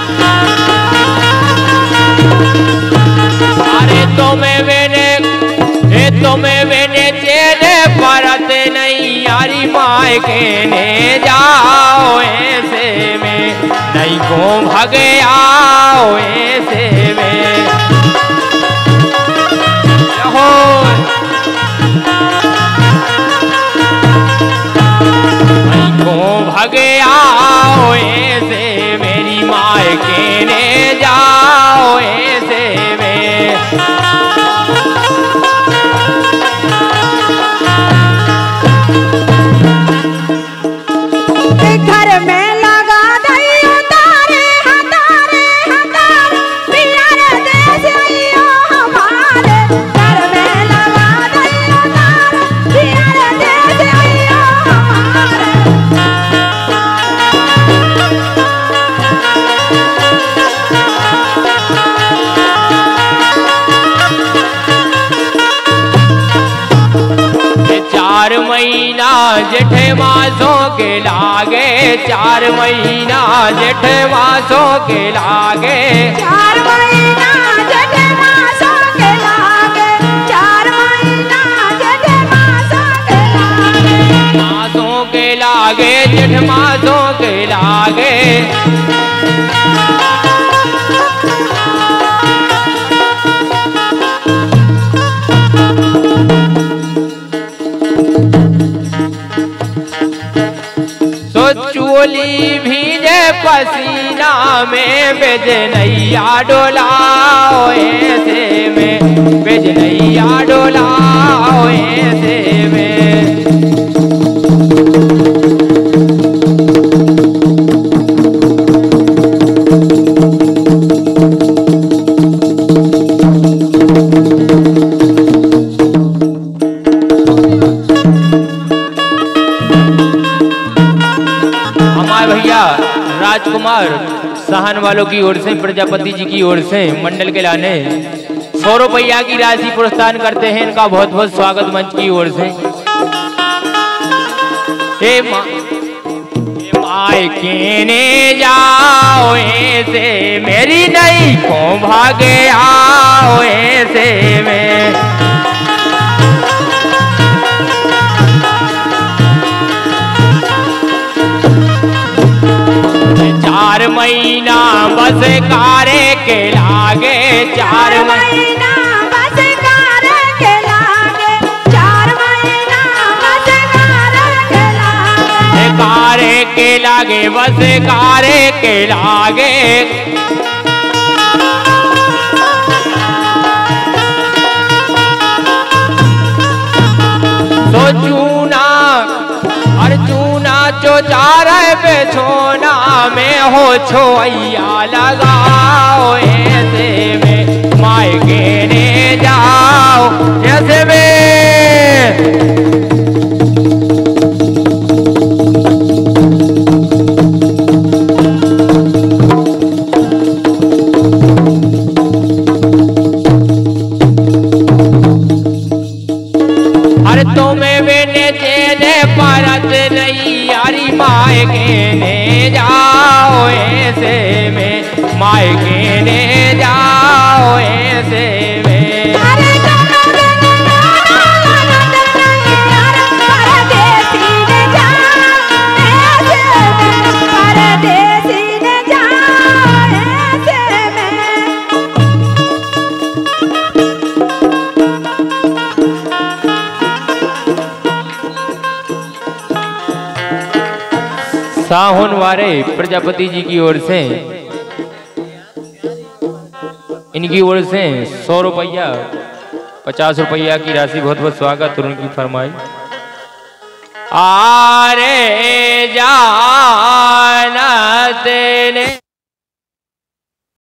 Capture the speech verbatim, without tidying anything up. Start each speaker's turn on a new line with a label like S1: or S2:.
S1: अरे तुम्हें मैंने ए तुम्हें मैंने चेने परत नहीं यारी माए के ने जाओ ऐसे में नहीं को भगे आओ ऐसे में हो नहीं को भगे आओ ऐसे मेरी माए के ने जाओ ऐसे में
S2: घर में लगा दइयो तारे हतारे हतार पियर देश आइयो हमारे घर में लगा दइयो तारे पियर देश आइयो हमारे
S1: चार महीना जेठ मासों के लागे चार महीना जेठ मासों के लागे
S2: चार महीना जेठ मासों के लागे चार महीना जेठ मासों के लागे
S1: मासों के लागे जेठ मासों के लागे चोली भीजे पसीना में बेजनैया डोलाओ ऐसे में बेजनैया डोलाओ ऐसे में भैया राजकुमार साहन वालों की ओर से प्रजापति जी की ओर से मंडल के लाने सौ रुपया की राशि प्रोत्साहन करते हैं। इनका बहुत बहुत स्वागत मंच की ओर से। हे माए केने जाओ ऐसे मेरी नहीं को भागे आओ ऐसे में चार महीना बस कारे के लागे चार
S2: महीना बस कारे के लागे चार महीना बस कारे के लागे
S1: कारे के लागे बस कारे के लागे तो चूना अर्जुना चो चार पे छोना में हो छोइया लगाओ ऐसे में माए के ने जाओ ऐसे में अरे तुम्हें मैंने चेने परत नहीं यारी माए के ने जाओ ऐसे में माए के ने जाओ ऐसे में
S2: परदेसी ने जाओ ऐसे में परदेसी ने जाओ ऐसे में
S1: साहुन वारे प्रजापति जी की ओर से इनकी ओर से सौ रुपया पचास रुपया की राशि बहुत बहुत स्वागत और उनकी फरमाई। आरे जाना तेने